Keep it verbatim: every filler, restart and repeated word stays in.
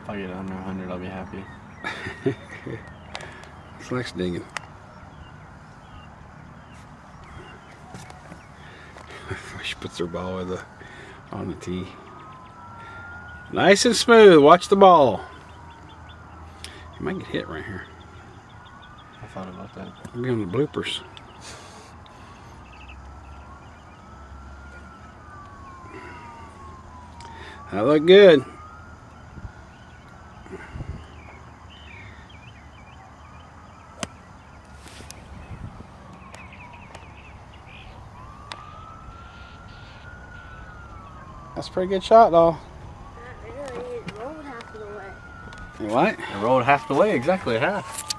I'll get under one hundred, I'll be happy. Flex digging. She puts her ball with the, on the tee. Nice and smooth. Watch the ball. You might get hit right here. I thought about that. I'll be on the bloopers. That looked good. That's a pretty good shot, though. Not really. It rolled half of the way. You what? It rolled half the way, exactly half.